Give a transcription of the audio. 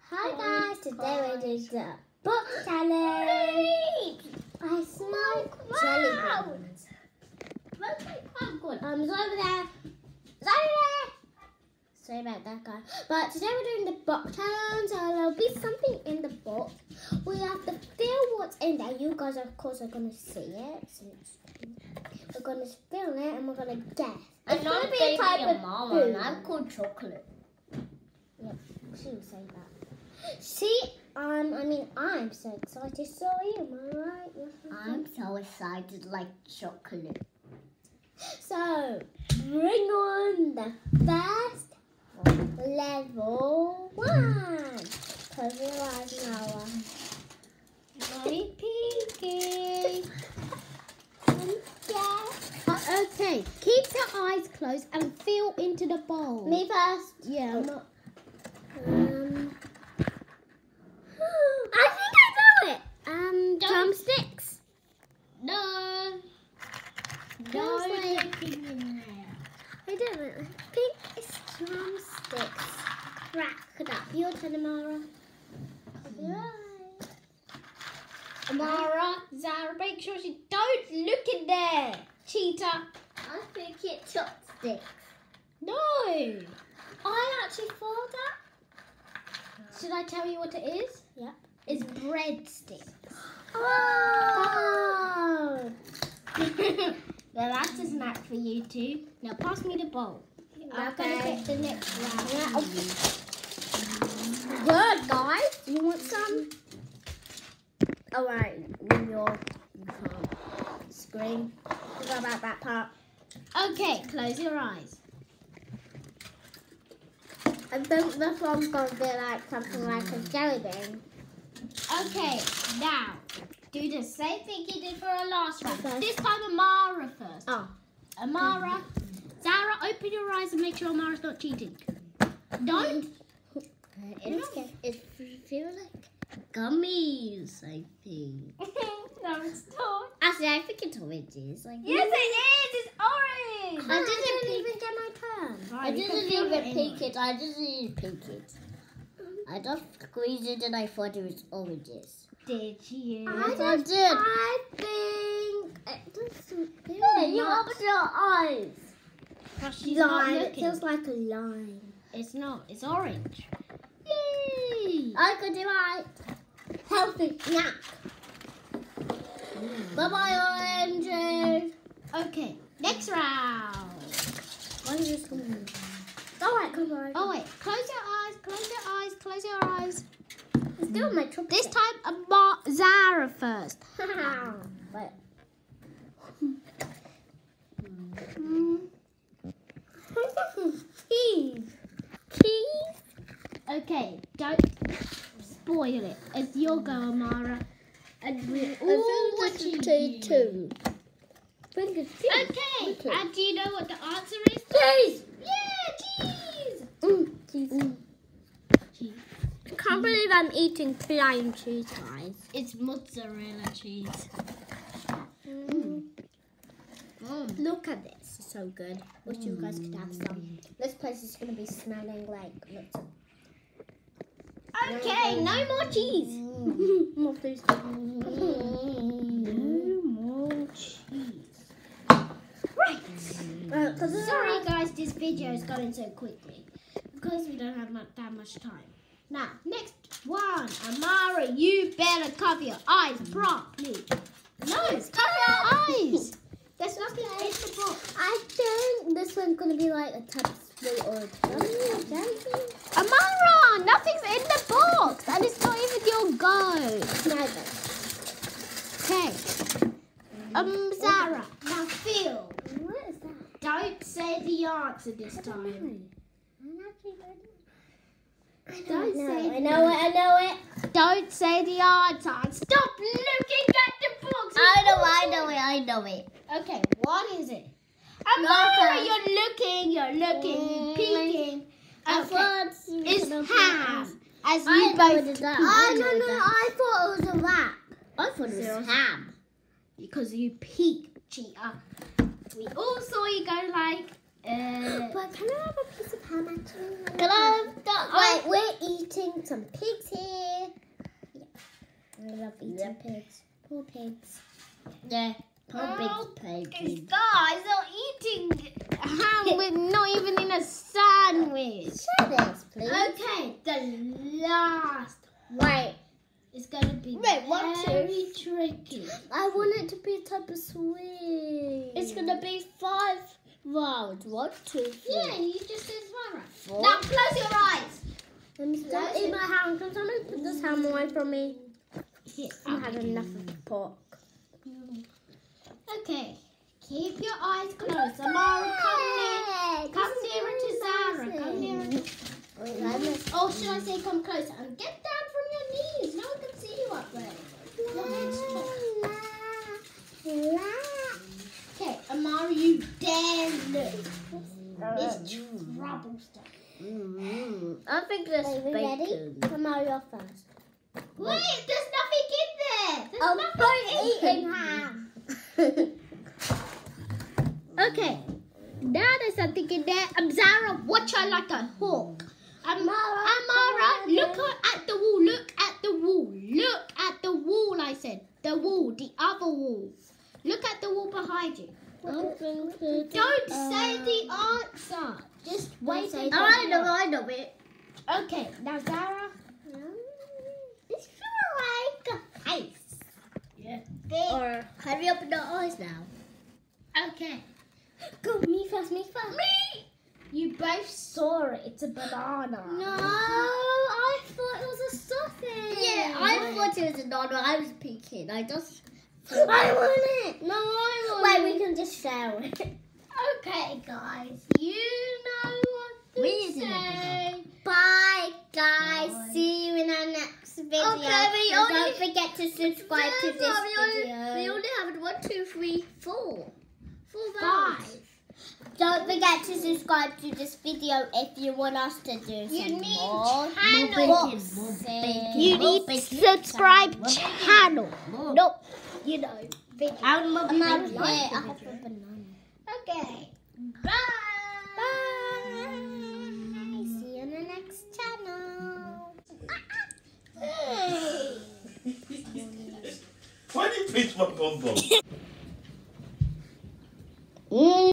Hi guys, today we're doing the book challenge. I smell jelly beans. Smells like popcorn. It's over there. It's over there. Sorry about that, guys. But today we're doing the book challenge. So there'll be something in the book. We have to feel what's in there. You guys, of course, are going to see it. We're going to feel it and we're going to guess. It's going to be a type of mama, and I'm called chocolate. Yep, she would say that. See, I'm so excited. So are you, am I right? I'm so excited, like chocolate. So, bring on the first level 1. Close your eyes, Noah. My pinky. Okay, keep your eyes closed and feel into the bowl. Me first? Yeah, I'm not. I think I know it. Drumsticks. No. No, looking in there. I don't know. I think it's drumsticks. Wrap it up. Your turn, Amara. Amara, Zara, make sure you don't look in there. Cheater. I think it's chopsticks. No. I actually thought that. Should I tell you what it is? Yeah. It's breadsticks. Oh. Well, that's a snack for you two. Now pass me the bowl. I'm gonna get the next round. Good, guys. You want some? All right. You can't scream. Forgot about that part. Okay, close your eyes. I think this one's going to be like something like a jelly bean. Okay, now do the same thing you did for our last round. Okay. This time Amara first. Oh. Amara, Zara, open your eyes and make sure Amara's not cheating. Don't. It feels like Gummies, I think. No, it's not. Actually, I think it's oranges. Like, Yes, it is. It's orange. I didn't even get my turn. I didn't even pick it. I didn't even pick it. I just squeezed it and I thought it was oranges. Did you? Yes, I did. I think it doesn't feel Yeah, you opened your eyes. But she's not lime. It looking. feels like a lime. It's not. It's orange. Yay! I could do right. Healthy snack. Bye-bye, oranges. Okay, next round. Why is this one? All right, come on. Oh, wait. Close your eyes. Close your eyes. Close your eyes. It's still my chocolate. This time, Zara first. Wait. Cheese. Okay, don't spoil it. It's your go, Amara. And we're all watching you. Two. Okay, and do you know what the answer is? Cheese. Yeah, cheese. Cheese. Cheese. I can't believe I'm eating plain cheese, guys. It's mozzarella cheese. Look at this. It's so good. Wish you guys could have some. This place is going to be smelling like lots of... Okay, no more cheese. More please. No more cheese. Right. Sorry guys, this video is going so quickly because we don't have that much time. Now, next one. Amara, you better cover your eyes properly. No, cover your eyes. There's nothing in the book. I think this one's going to be like a type of sweet or jelly bean. Amara, nothing's in the box and it's not even your go. Neither. Okay. Zara, now feel. What is that? Don't say the answer this time. Don't say. I know it. Don't say the answer. Stop looking at the box. I know it. Okay, what is it? Amara, you're looking, you're peeking. Okay, it's ham. As you both. I thought it was a wrap. I thought it was ham. Because you peeked, cheater. We all saw you go like, But can I have a piece of ham actually? Can I have Wait, we're eating some pigs here. Yeah. I love eating pigs. Poor pigs. Yeah. Poor pigs. Guys are eating ham with not even in a sandwich. Share this, please. Okay, the last Wait. is going to be very tricky. I want it to be a type of sweet. It's going to be 5 rounds. 1, 2, 3. Yeah, you just did 1 round. 4. Now close your eyes. Don't eat my ham. Can someone put this ham away from me? Here, I've had enough of pork. Okay, keep your eyes closed. Amara, come nearer to Zara. Come nearer. Or should I say come closer? And get down from your knees. No one can see you up there. Okay, Amara, you dare look. It's trouble stuff. I think there's bacon. Ready? Amara, you're first. Wait, there's nothing in there. There's nothing eating ham. Okay, now there's something in there. Zara, watch her like a hawk. Amara, look at the wall. Look at the wall. Look at the wall, I said. The wall, the other wall. Look at the wall behind you. Don't say the answer. Just wait. I know it. Okay, now Zara. This feels like ice. Yeah. Or have you opened your eyes now? Okay. Go, me first, me first. Me! You both saw it. It's a banana. No, I thought it was a sausage. Yeah, I thought it was a banana. I was peeking. I just... I want it. No, I want it. Wait, we can just share it. Okay, guys. You know what to say. Bye, guys. Bye. See you in our next video. Okay, don't forget to subscribe to this video. We only have 1, 2, 3, 4. 5. Don't forget to subscribe to this video if you want us to do some more. You need to subscribe channel. Nope. You know. I'm a banana. Okay. Bye. Bye. See you in the next channel. Why do you pinch my bum bum?